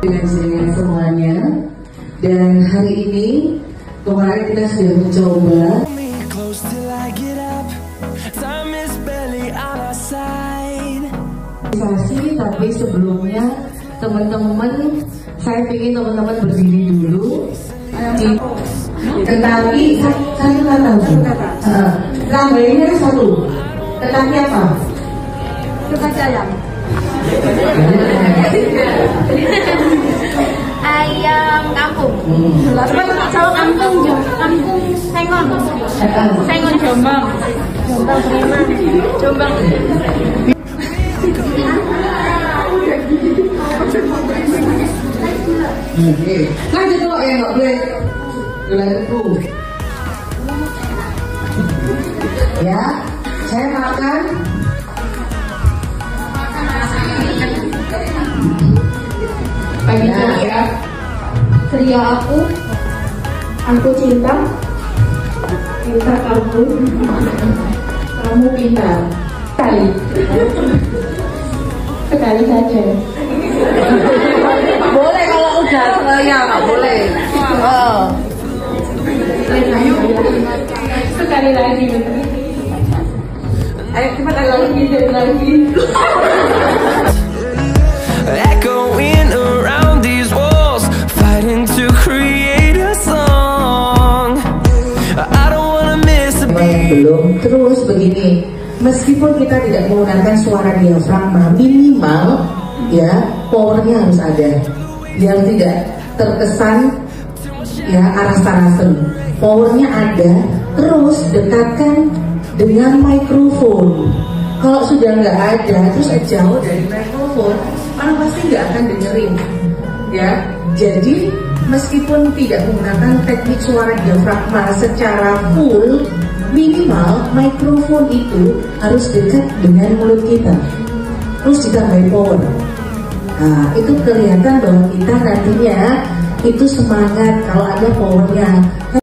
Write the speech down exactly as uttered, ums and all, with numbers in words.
dengan jenengan semuanya. Dan hari ini kemarin kita sudah mencoba tapi sebelumnya teman-teman saya ingin teman-teman berdiri dulu. Tetapi satu kata, namanya satu. Tetapi apa? Tetapi ayam. Ayam kampung. Jawa kampung, kampung Sengon. Sengon Jombang. Jombang Sleman. Jombang. Oke, lanjut dulu ya, nggak boleh gelarku. Ya, saya makan. Pagi ya. Ceria aku, aku cinta, cinta kamu, kamu pintar. Sekali, sekali saja. Boleh kalau udah ya nggak boleh. Oh. Sekali lagi. Ayo cepat lagi lagi. Echoing around these walls, fighting to create a song. I don't wanna miss a beat. Belum. Terus begini, meskipun kita tidak menggunakan suara diafragma, minimal ya powernya harus ada, biar tidak terkesan ya aras-arasan. Powernya ada, terus dekatkan dengan mikrofon. Kalau sudah nggak ada, terus jauh dari mikrofon, orang pasti nggak akan dengerin. Ya, jadi meskipun tidak menggunakan teknik suara diafragma secara full, minimal mikrofon itu harus dekat dengan mulut kita. Terus ditambah power. Nah, itu kelihatan bahwa kita nantinya itu semangat kalau ada powernya.